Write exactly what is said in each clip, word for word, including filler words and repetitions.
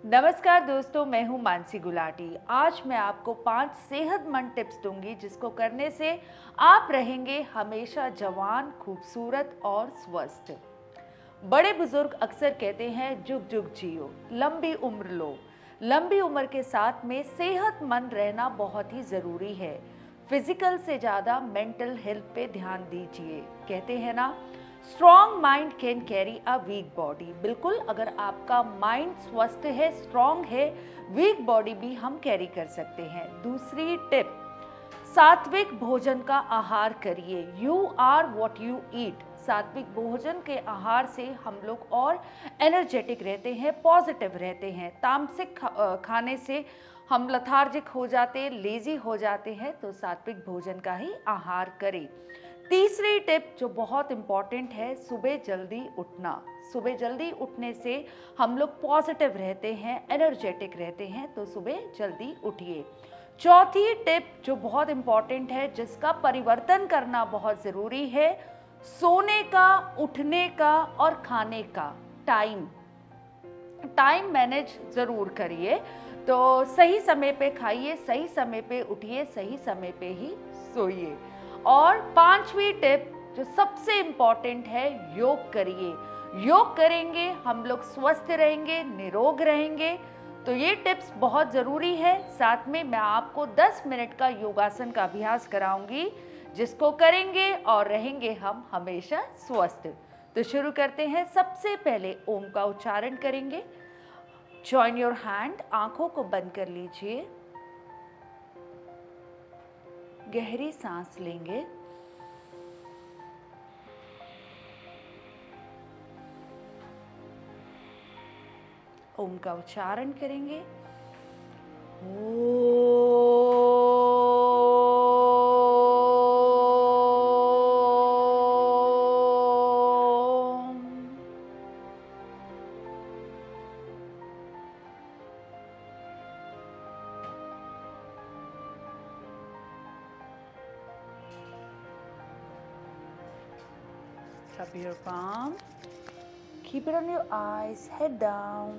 नमस्कार दोस्तों, मैं हूं मानसी गुलाटी। आज मैं आपको पांच सेहतमंद टिप्स दूंगी जिसको करने से आप रहेंगे हमेशा जवान, खूबसूरत और स्वस्थ। बड़े बुजुर्ग अक्सर कहते हैं जुग जुग जियो, लंबी उम्र लो। लंबी उम्र के साथ में सेहतमंद रहना बहुत ही ज़रूरी है। फिजिकल से ज़्यादा मेंटल हेल्थ पे ध्यान दीजिए। कहते हैं ना, strong mind can carry a weak body. बिल्कुल, अगर आपका माइंड स्वस्थ है, स्ट्रॉन्ग है, वीक बॉडी भी हम कैरी कर सकते हैं। दूसरी टिप, सात्विक भोजन का आहार करिए। You are what you eat. सात्विक भोजन के आहार से हम लोग और एनर्जेटिक रहते हैं, पॉजिटिव रहते हैं। तामसिक खाने से हम लथार्जिक हो जाते हैं, लेजी हो जाते हैं, तो सात्विक भोजन का ही आहार करें। तीसरी टिप जो बहुत इम्पॉर्टेंट है, सुबह जल्दी उठना। सुबह जल्दी उठने से हम लोग पॉजिटिव रहते हैं, एनर्जेटिक रहते हैं, तो सुबह जल्दी उठिए। चौथी टिप जो बहुत इम्पॉर्टेंट है, जिसका परिवर्तन करना बहुत ज़रूरी है, सोने का, उठने का और खाने का टाइम टाइम मैनेज ज़रूर करिए। तो सही समय पे खाइए, सही समय पे उठिए, सही समय पे ही सोइए। और पांचवी टिप जो सबसे इम्पॉर्टेंट है, योग करिए। योग करेंगे हम लोग स्वस्थ रहेंगे, निरोग रहेंगे। तो ये टिप्स बहुत ज़रूरी है। साथ में मैं आपको दस मिनट का योगासन का अभ्यास कराऊंगी, जिसको करेंगे और रहेंगे हम हमेशा स्वस्थ। तो शुरू करते हैं। सबसे पहले ओम का उच्चारण करेंगे। जॉइन योर हैंड, आंखों को बंद कर लीजिए। गहरी सांस लेंगे। ओम का उच्चारण करेंगे। ओम। Up your palm, keep it on your eyes, head down,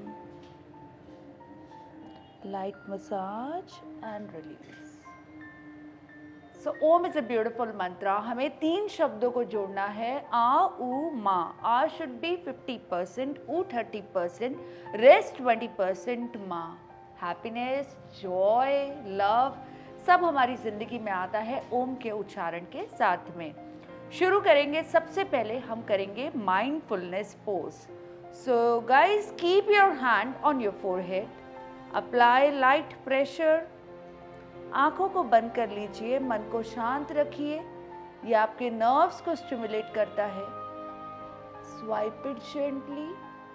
light massage and release. So Om is a beautiful mantra. हमें तीन शब्दों को जोड़ना है, आ, उ, मा। आ should be fifty percent, उ thirty percent, rest twenty percent मा। Happiness, joy, love सब हमारी जिंदगी में आता है ओम के उच्चारण के साथ में। शुरू करेंगे। सबसे पहले हम करेंगे mindfulness pose. So guys, keep your hand on your forehead, apply light pressure. आंखों को बंद कर लीजिए, मन को शांत रखिए। ये आपके नर्व्स को स्टिमुलेट करता है। Swipe it gently,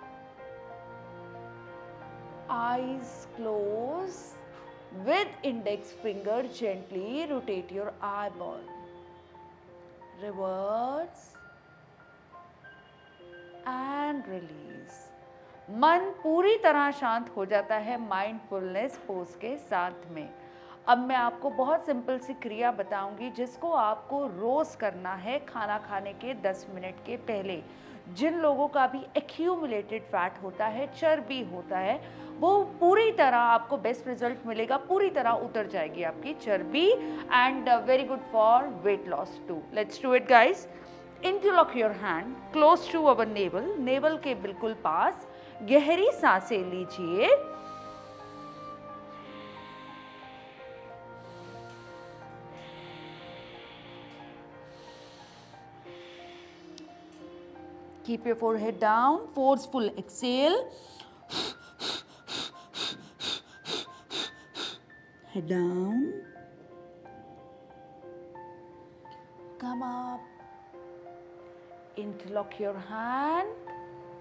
eyes close, with index finger gently rotate your eye ball. Reverse and release. मन पूरी तरह शांत हो जाता है माइंडफुलनेस पोज के साथ में। अब मैं आपको बहुत सिंपल सी क्रिया बताऊंगी, जिसको आपको रोज करना है खाना खाने के दस मिनट के पहले। जिन लोगों का भी एक्यूमुलेटेड फैट होता है, चर्बी होता है, वो पूरी तरह आपको बेस्ट रिजल्ट मिलेगा, पूरी तरह उतर जाएगी आपकी चर्बी। And very good for weight loss too. Let's do it guys. Interlock your hand close to our navel, navel के बिल्कुल पास। गहरी सांसें लीजिए। Keep your forehead down, forceful exhale. Head down. Come up. Interlock your hand.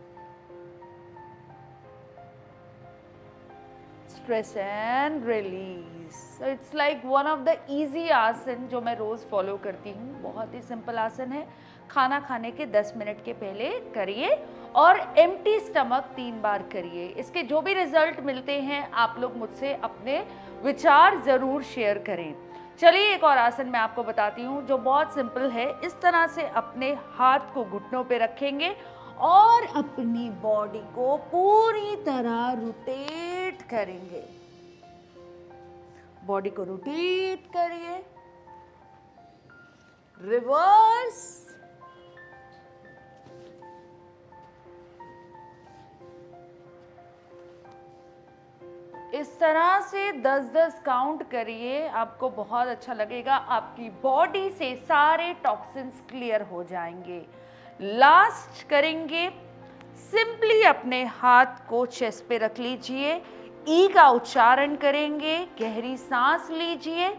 Stress and release. So it's like one of the easy आसन जो मैं रोज follow करती हूँ। बहुत ही सिंपल आसन है। खाना खाने के दस मिनट के पहले करिए और एम्प्टी स्टमक तीन बार करिए। इसके जो भी रिजल्ट मिलते हैं आप लोग मुझसे अपने विचार ज़रूर शेयर करें। चलिए एक और आसन मैं आपको बताती हूँ जो बहुत सिंपल है। इस तरह से अपने हाथ को घुटनों पे रखेंगे और अपनी बॉडी को पूरी तरह रोटेट करेंगे। बॉडी को रोटेट करिए, रिवर्स, इस तरह से दस दस काउंट करिए, आपको बहुत अच्छा लगेगा। आपकी बॉडी से सारे टॉक्सिन्स क्लियर हो जाएंगे। लास्ट करेंगे, सिंपली अपने हाथ को चेस्ट पे रख लीजिए, ई का उच्चारण करेंगे, गहरी सांस लीजिए,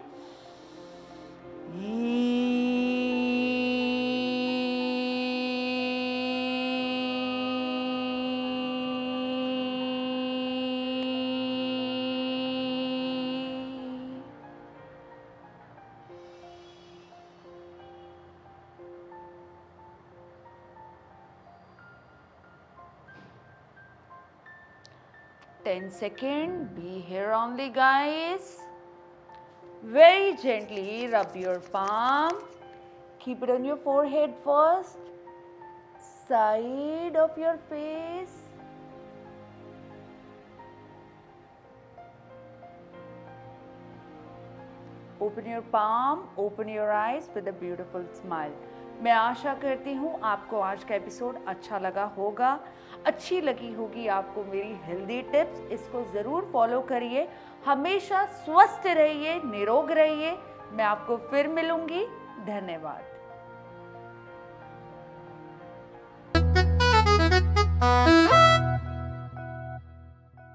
ten seconds. Be here only, guys. Very gently rub your palm. Keep it on your forehead first. Side of your face. Open your palm, open your eyes with a beautiful smile. मैं आशा करती हूँ आपको आज का episode अच्छा लगा होगा, अच्छी लगी होगी आपको मेरी हेल्दी टिप्स। इसको ज़रूर फॉलो करिए, हमेशा स्वस्थ रहिए, निरोग रहिए। मैं आपको फिर मिलूंगी। धन्यवाद।